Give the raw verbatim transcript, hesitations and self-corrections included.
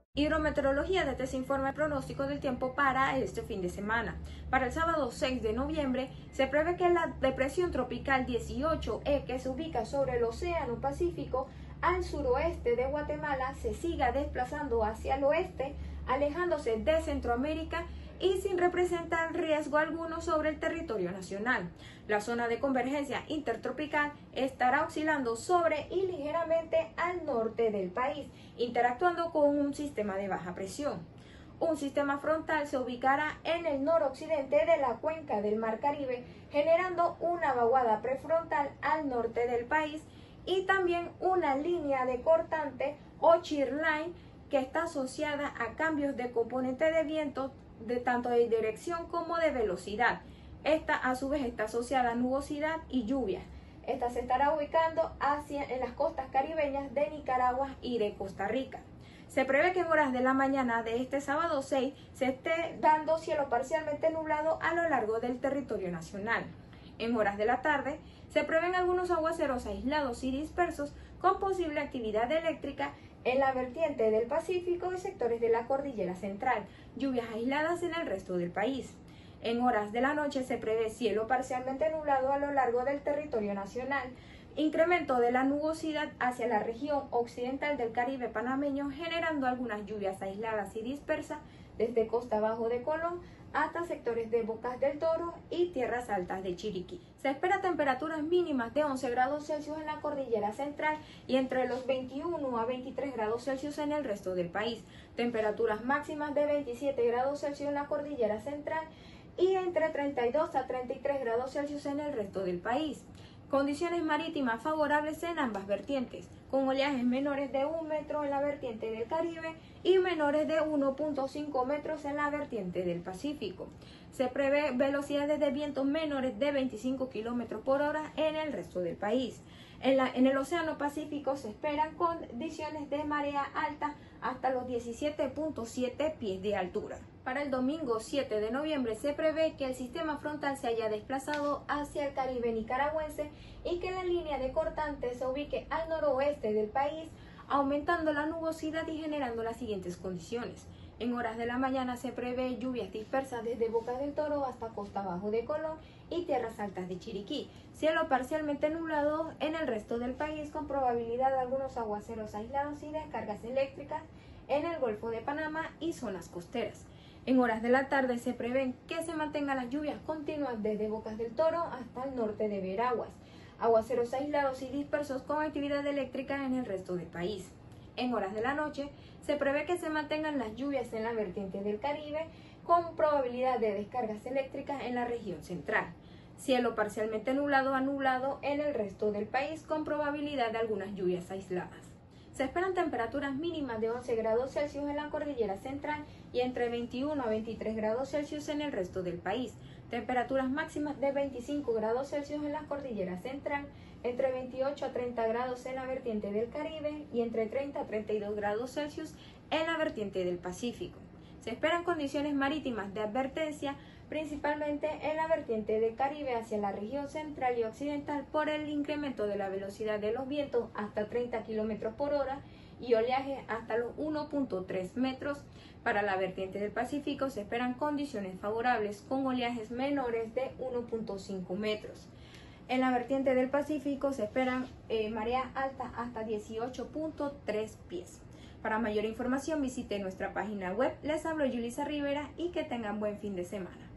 Hidrometeorología, desde se informa el pronóstico del tiempo para este fin de semana. Para el sábado seis de noviembre se prevé que la depresión tropical dieciocho E, que se ubica sobre el Océano Pacífico al suroeste de Guatemala, se siga desplazando hacia el oeste, alejándose de Centroamérica y sin representar riesgo alguno sobre el territorio nacional. La zona de convergencia intertropical estará oscilando sobre y ligeramente al norte del país, interactuando con un sistema de baja presión. Un sistema frontal se ubicará en el noroccidente de la cuenca del Mar Caribe, generando una vaguada prefrontal al norte del país y también una línea de cortante o shear line que está asociada a cambios de componente de viento de tanto de dirección como de velocidad. Esta a su vez está asociada a nubosidad y lluvias. Esta se estará ubicando hacia en las costas caribeñas de Nicaragua y de Costa Rica. Se prevé que en horas de la mañana de este sábado seis se esté dando cielo parcialmente nublado a lo largo del territorio nacional. En horas de la tarde se prevén algunos aguaceros aislados y dispersos con posible actividad eléctrica en la vertiente del Pacífico y sectores de la cordillera central, lluvias aisladas en el resto del país. En horas de la noche se prevé cielo parcialmente nublado a lo largo del territorio nacional, incremento de la nubosidad hacia la región occidental del Caribe panameño, generando algunas lluvias aisladas y dispersas desde costa bajo de Colón hasta sectores de Bocas del Toro y tierras altas de Chiriquí. Se espera temperaturas mínimas de once grados Celsius en la cordillera central y entre los veintiuno a veintitrés grados Celsius en el resto del país. Temperaturas máximas de veintisiete grados Celsius en la cordillera central y entre treinta y dos a treinta y tres grados Celsius en el resto del país. Condiciones marítimas favorables en ambas vertientes, con oleajes menores de un metro en la vertiente del Caribe y menores de uno punto cinco metros en la vertiente del Pacífico. Se prevé velocidades de vientos menores de veinticinco kilómetros por hora en el resto del país. En, la, en el Océano Pacífico se esperan condiciones de marea alta hasta los diecisiete punto siete pies de altura. Para el domingo siete de noviembre se prevé que el sistema frontal se haya desplazado hacia el Caribe nicaragüense y que la línea de cortante se ubique al noroeste del país, aumentando la nubosidad y generando las siguientes condiciones. En horas de la mañana se prevé lluvias dispersas desde Bocas del Toro hasta costa bajo de Colón y tierras altas de Chiriquí. Cielo parcialmente nublado en el resto del país con probabilidad de algunos aguaceros aislados y descargas eléctricas en el Golfo de Panamá y zonas costeras. En horas de la tarde se prevén que se mantengan las lluvias continuas desde Bocas del Toro hasta el norte de Veraguas. Aguaceros aislados y dispersos con actividad eléctrica en el resto del país. En horas de la noche se prevé que se mantengan las lluvias en la vertiente del Caribe con probabilidad de descargas eléctricas en la región central. Cielo parcialmente nublado a nublado en el resto del país con probabilidad de algunas lluvias aisladas. Se esperan temperaturas mínimas de once grados Celsius en la cordillera central y entre veintiuno a veintitrés grados Celsius en el resto del país. Temperaturas máximas de veinticinco grados Celsius en la cordillera central, entre veintiocho a treinta grados en la vertiente del Caribe y entre treinta a treinta y dos grados Celsius en la vertiente del Pacífico. Se esperan condiciones marítimas de advertencia, principalmente en la vertiente del Caribe hacia la región central y occidental por el incremento de la velocidad de los vientos hasta treinta kilómetros por hora y oleaje hasta los uno punto tres metros. Para la vertiente del Pacífico se esperan condiciones favorables con oleajes menores de uno punto cinco metros. En la vertiente del Pacífico se esperan eh, mareas altas hasta dieciocho punto tres pies. Para mayor información visite nuestra página web. Les hablo Yulisa Rivera y que tengan buen fin de semana.